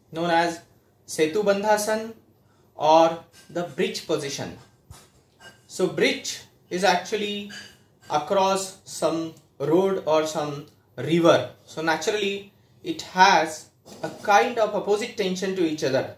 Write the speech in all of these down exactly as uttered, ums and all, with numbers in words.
known as Setu Bandhasan or the bridge position. So bridge is actually across some road or some river. So naturally it has a kind of opposite tension to each other.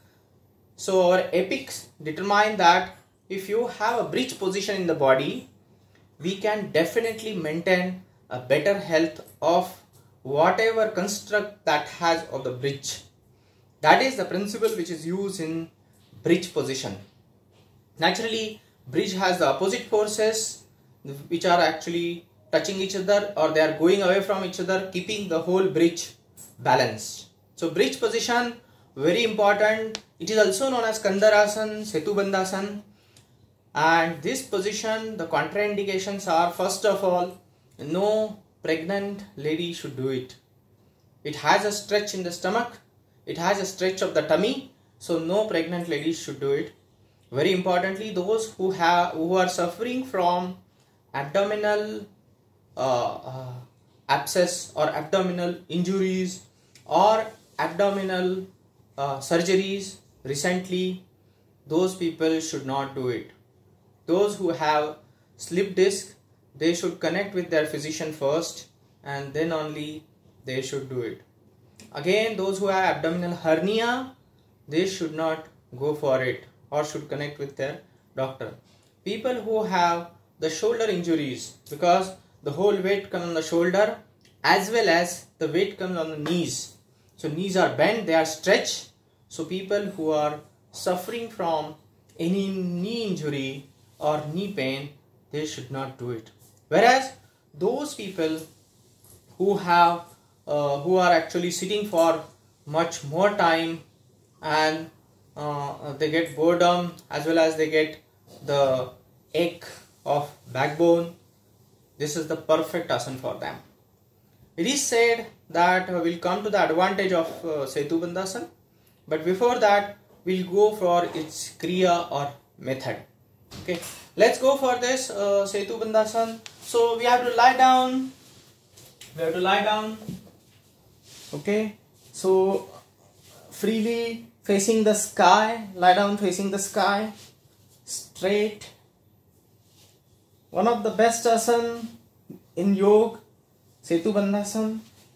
So our epics determine that if you have a bridge position in the body, we can definitely maintain a better health of whatever construct that has of the bridge. That is the principle which is used in bridge position. Naturally, bridge has the opposite forces which are actually touching each other, or they are going away from each other, keeping the whole bridge balanced. So bridge position, very important. It is also known as Kandarasana, Setu Bandhasan. And this position, the contraindications are, first of all, no pregnant lady should do it. It has a stretch in the stomach, it has a stretch of the tummy, so no pregnant ladies should do it. Very importantly, those who have who are suffering from abdominal uh, uh, abscess or abdominal injuries or abdominal uh, surgeries recently, those people should not do it. Those who have slip disc, they should connect with their physician first and then only they should do it. Again, those who have abdominal hernia, they should not go for it or should connect with their doctor. People who have the shoulder injuries, because the whole weight comes on the shoulder as well as the weight comes on the knees. So knees are bent, they are stretched. So people who are suffering from any knee injury or knee pain, they should not do it. Whereas those people who have uh, who are actually sitting for much more time and uh, they get boredom as well as they get the ache of backbone, this is the perfect asana for them. It is said that uh, we'll come to the advantage of uh, Setu Bandhasan, but before that we'll go for its kriya or method. Okay, let's go for this uh, Setu Bandhasan. So we have to lie down. We have to lie down. Okay, so freely facing the sky. Lie down facing the sky. Straight. One of the best asana in yoga, Setu Bandhasan.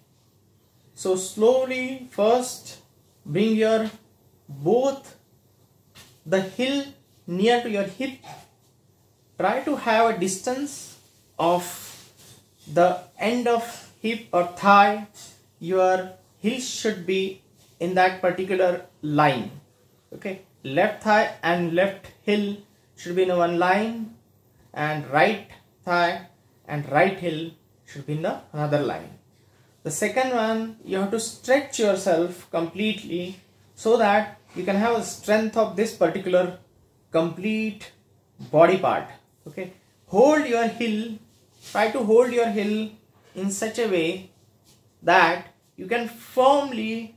So slowly first bring your both the heel near to your hip. Try to have a distance of the end of hip or thigh. Your heel should be in that particular line. Okay, left thigh and left heel should be in one line, and right thigh and right heel should be in the another line. The second one, you have to stretch yourself completely so that you can have a strength of this particular complete body part. Okay, hold your heel, try to hold your heel in such a way that you can firmly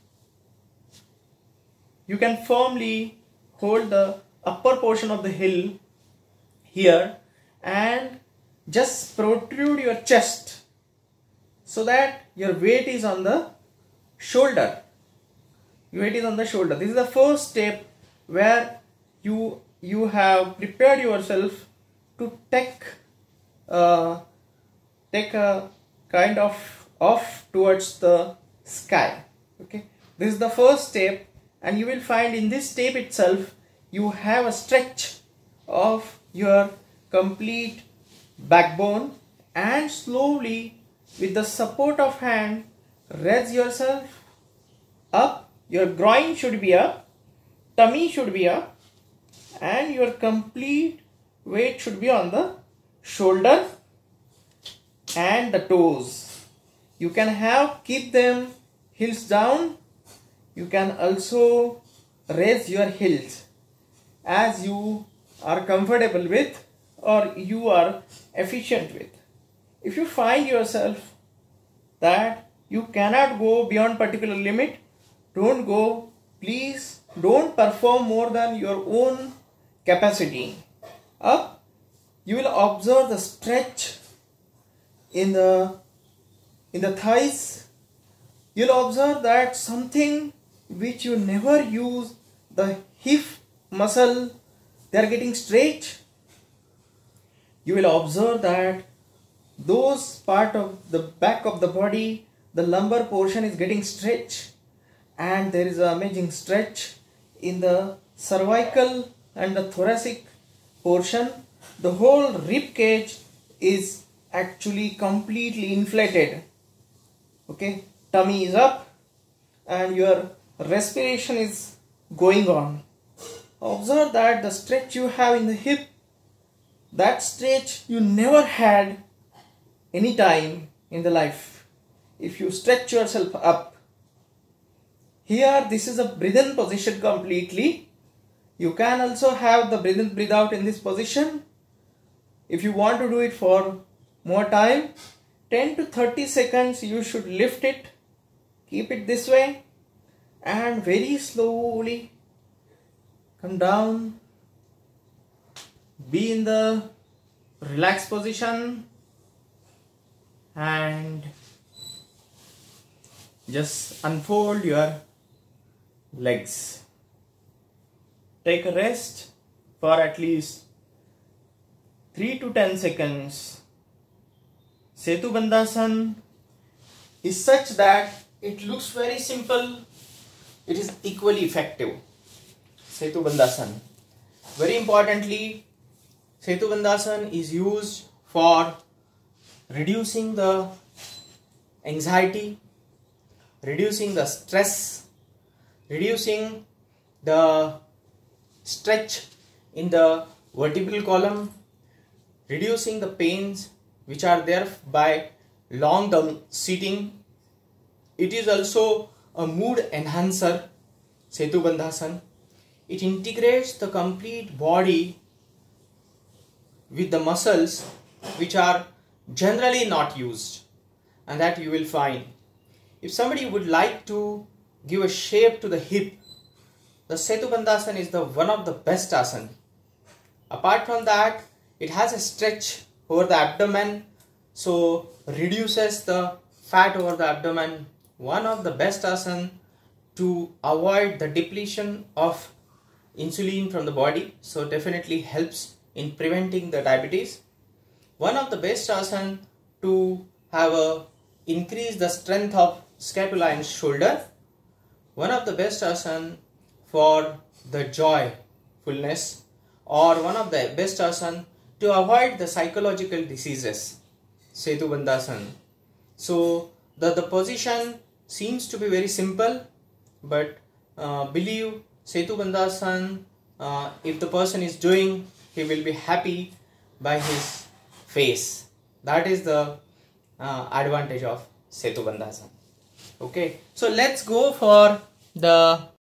you can firmly hold the upper portion of the heel here and just protrude your chest so that your weight is on the shoulder. Your weight is on the shoulder. This is the first step where you you have prepared yourself to take uh, take a kind of off towards the sky. Okay, this is the first step, and you will find in this step itself you have a stretch of your complete backbone, and slowly with the support of hand raise yourself up. Your groin should be up, tummy should be up, and your complete weight should be on the shoulder and the toes. You can have keep them heels down. You can also raise your heels as you are comfortable with or you are efficient with. If you find yourself that you cannot go beyond particular limit, don't go. Please don't perform more than your own capacity. Up, you will observe the stretch in the in the thighs. You'll observe that something which you never use the hip muscle, they are getting stretched. You will observe that those part of the back of the body, the lumbar portion is getting stretched, and there is an amazing stretch in the cervical and the thoracic portion. The whole rib cage is actually completely inflated. Okay, tummy is up and your respiration is going on. Observe that the stretch you have in the hip, that stretch you never had any time in the life. If you stretch yourself up, here this is a breathe in position completely. You can also have the breathe in, breathe out in this position. If you want to do it for more time, ten to thirty seconds, you should lift it, keep it this way, and very slowly come down. Be in the relaxed position and just unfold your legs. Take a rest for at least three to ten seconds. Setubandhasan is such that it looks very simple. It is equally effective. Setubandhasan. Very importantly, Setubandhasan is used for reducing the anxiety, reducing the stress, reducing the stretch in the vertebral column, reducing the pains which are there by long term sitting. It is also a mood enhancer, Setubandhasan. It integrates the complete body with the muscles which are generally not used, and that you will find. If somebody would like to give a shape to the hip, the Setubandhasan is the one of the best asana. Apart from that, it has a stretch over the abdomen, so reduces the fat over the abdomen. One of the best asana to avoid the depletion of insulin from the body, so definitely helps in preventing the diabetes. One of the best asana to have a increase the strength of scapula and shoulder. One of the best asana for the joyfulness, or one of the best asana to avoid the psychological diseases, Setubandhasan. So the, the position seems to be very simple, but uh, believe Setubandhasan, uh, if the person is doing, he will be happy by his face. That is the uh, advantage of Setubandhasan. Okay, so let's go for the